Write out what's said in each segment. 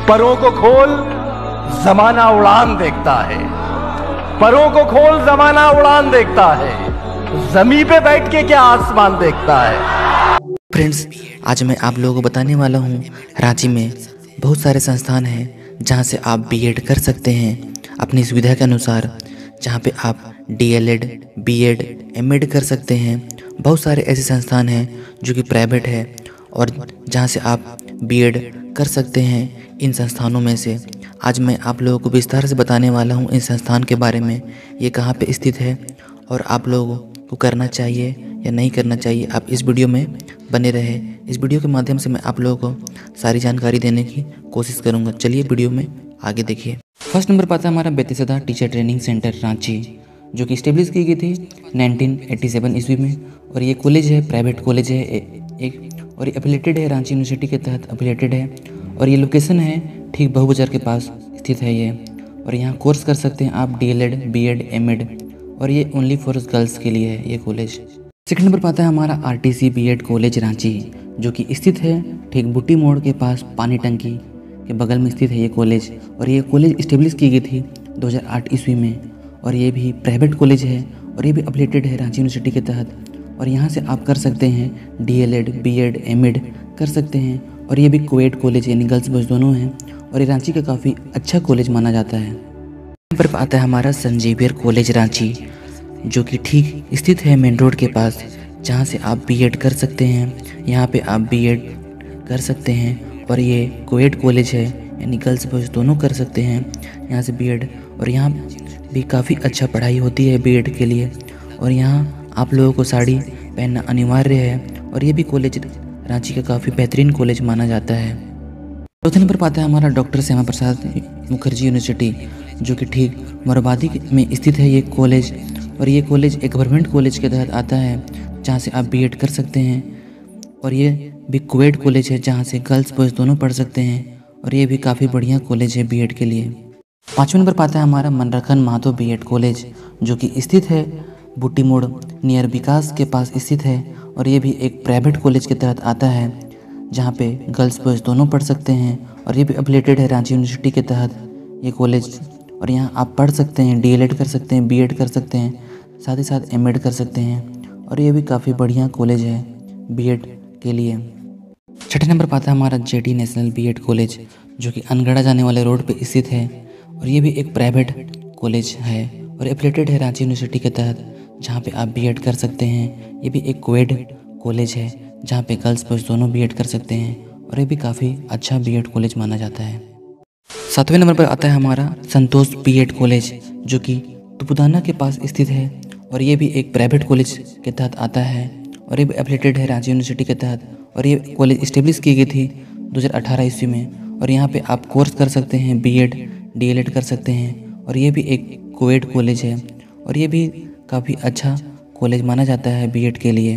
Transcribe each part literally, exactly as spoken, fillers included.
परों को खोल, जमाना उड़ान देखता है। परों को खोल, जमाना उड़ान देखता है। जमीन पे बैठ के क्या आसमान देखता है। फ्रेंड्स, आज मैं आप लोगों को बताने वाला हूँ, रांची में बहुत सारे संस्थान हैं जहाँ से आप बीएड कर सकते हैं अपनी सुविधा के अनुसार, जहाँ पे आप डीएलएड, बीएड, एमएड कर सकते हैं। बहुत सारे ऐसे संस्थान हैं जो कि प्राइवेट है और जहाँ से आप बीएड कर सकते हैं। इन संस्थानों में से आज मैं आप लोगों को विस्तार से बताने वाला हूँ इन संस्थान के बारे में, ये कहाँ पे स्थित है और आप लोगों को करना चाहिए या नहीं करना चाहिए। आप इस वीडियो में बने रहे। इस वीडियो के माध्यम से मैं आप लोगों को सारी जानकारी देने की कोशिश करूँगा। चलिए वीडियो में आगे देखिए। फर्स्ट नंबर पाता है हमारा Bethesda teacher training centre Ranchi, जो कि इस्टेब्लिश की गई थी नाइनटीन एटी सेवन ईस्वी में। और ये कॉलेज है, प्राइवेट कॉलेज है एक, और ये एफिलेटेड है, रांची यूनिवर्सिटी के तहत एफिलेटेड है। और ये लोकेशन है ठीक बहू बाजार के पास स्थित है ये। और यहाँ कोर्स कर सकते हैं आप डीएलएड, बीएड, एमएड, और ये ओनली फॉर गर्ल्स के लिए है ये कॉलेज। सेकंड नंबर पाता है हमारा आरटीसी बीएड कॉलेज रांची, जो कि स्थित है ठीक बुट्टी मोड़ के पास, पानी टंकी के बगल में स्थित है ये कॉलेज। और ये कॉलेज इस्टेब्लिश की गई थी दो हज़ार आठ ईस्वी में। और ये भी प्राइवेट कॉलेज है और ये भी एफिलेटेड है रांची यूनिवर्सिटी के तहत। और यहाँ से आप कर सकते हैं डीएलएड, बीएड, एमएड कर सकते हैं। और ये भी कोएड कॉलेज यानी गर्ल्स बॉयज़ दोनों हैं और ये रांची का काफ़ी अच्छा कॉलेज माना जाता है। यहाँ पर आता है हमारा सेंट जेवियर कॉलेज रांची, जो कि ठीक स्थित है मेन रोड के पास, जहाँ से आप बीएड कर सकते हैं। यहाँ पे आप बीएड कर सकते हैं और ये कोएड कॉलेज है यानी गर्ल्स बॉयज़ दोनों कर सकते हैं यहाँ से बीएड। और यहाँ भी काफ़ी अच्छा पढ़ाई होती है बीएड के लिए। और यहाँ आप लोगों को साड़ी पहनना अनिवार्य है। और ये भी कॉलेज रांची का काफ़ी बेहतरीन कॉलेज माना जाता है। चौथे नंबर पर आता है हमारा डॉक्टर श्यामा प्रसाद मुखर्जी यूनिवर्सिटी, जो कि ठीक मोरबादी में स्थित है ये कॉलेज। और ये कॉलेज एक गवर्नमेंट कॉलेज के तहत आता है, जहाँ से आप बीएड कर सकते हैं। और ये भी कोएड कॉलेज है, जहाँ से गर्ल्स बॉयज़ दोनों पढ़ सकते हैं। और ये भी काफ़ी बढ़िया कॉलेज है बीएड के लिए। पाँचवें नंबर पर आता है हमारा मनरखन महतो बीएड कॉलेज, जो कि स्थित है बुट्टी मोड़ नियर विकास के पास स्थित है। और ये भी एक प्राइवेट कॉलेज के तहत आता है, जहाँ पे गर्ल्स बॉयज़ दोनों पढ़ सकते हैं। और ये भी एफिलेटेड है रांची यूनिवर्सिटी के तहत ये कॉलेज। और यहाँ आप पढ़ सकते हैं, डीएलएड कर सकते हैं, बीएड कर सकते हैं, साथ ही साथ एमएड कर सकते हैं। और ये भी काफ़ी बढ़िया कॉलेज है बीएड के लिए। छठे नंबर पर आता है हमारा जेडी नेशनल बीएड कॉलेज, जो कि अनगढ़ा जाने वाले रोड पे स्थित है। और ये भी एक प्राइवेट कॉलेज है और एफिलेटेड है रांची यूनिवर्सिटी के तहत, जहाँ पे आप बीएड कर सकते हैं। ये भी एक कोएड कॉलेज है, जहाँ पे गर्ल्स बॉयज़ दोनों बीएड कर सकते हैं। और ये भी काफ़ी अच्छा बीएड कॉलेज माना जाता है। सातवें नंबर पर आता है हमारा संतोष बीएड कॉलेज, जो कि तुपुदाना के पास स्थित है। और ये भी एक प्राइवेट कॉलेज के तहत आता है और ये भी एफिलेटेड है रांची यूनिवर्सिटी के तहत। और ये कॉलेज इस्टेब्लिश की गई थी दो हज़ार अठारह ईस्वी में। और यहाँ पे आप कोर्स कर सकते हैं, बीएड, डीएलएड कर सकते हैं। और ये भी एक कोएड कॉलेज है और ये भी काफ़ी अच्छा कॉलेज माना जाता है बीएड के लिए।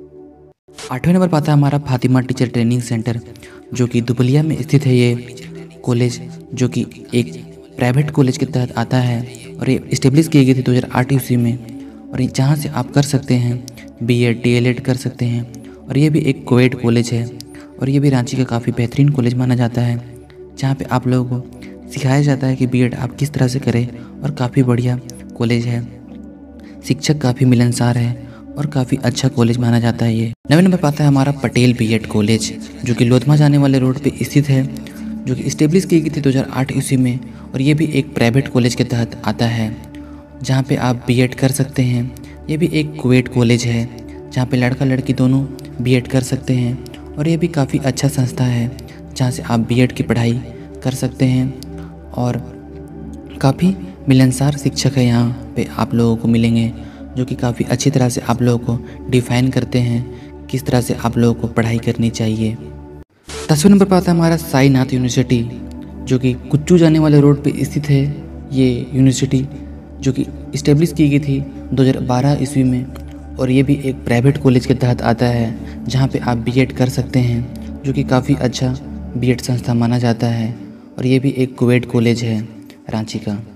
आठवें नंबर पर आता है हमारा फातिमा टीचर ट्रेनिंग सेंटर, जो कि दुबलिया में स्थित है ये कॉलेज, जो कि एक प्राइवेट कॉलेज के तहत आता है। और ये इस्टेब्लिश की गई थी दो हज़ार आठ ईस्वी में। और जहाँ से आप कर सकते हैं बीएड, डीएलएड कर सकते हैं। और ये भी एक कोएड कॉलेज है और ये भी रांची का काफ़ी बेहतरीन कॉलेज माना जाता है, जहाँ पे आप लोगों को सिखाया जाता है कि बीएड आप किस तरह से करें। और काफ़ी बढ़िया कॉलेज है, शिक्षक काफ़ी मिलनसार है और काफ़ी अच्छा कॉलेज माना जाता है ये। नवे नंबर पर आता है हमारा पटेल बीएड कॉलेज, जो कि लोधमा जाने वाले रोड पे स्थित है, जो कि इस्टेब्लिश की गई थी दो हज़ार आठ ईस्वी में। और ये भी एक प्राइवेट कॉलेज के तहत आता है, जहाँ पे आप बीएड कर सकते हैं। ये भी एक कोएड कॉलेज है, जहाँ पे लड़का लड़की दोनों बीएड कर सकते हैं। और ये भी काफ़ी अच्छा संस्था है, जहाँ से आप बीएड की पढ़ाई कर सकते हैं। और काफ़ी मिलनसार शिक्षक है यहाँ पे आप लोगों को मिलेंगे, जो कि काफ़ी अच्छी तरह से आप लोगों को डिफ़ाइन करते हैं किस तरह से आप लोगों को पढ़ाई करनी चाहिए। दसवें नंबर पर आता है हमारा साईनाथ यूनिवर्सिटी, जो कि कुच्चू जाने वाले रोड पे स्थित है ये यूनिवर्सिटी, जो कि इस्टेब्लिश की गई थी दो हज़ार बारह ईस्वी में। और ये भी एक प्राइवेट कॉलेज के तहत आता है, जहाँ पे आप बीएड कर सकते हैं, जो कि काफ़ी अच्छा बीएड संस्था माना जाता है। और ये भी एक कोएड कॉलेज है रांची का।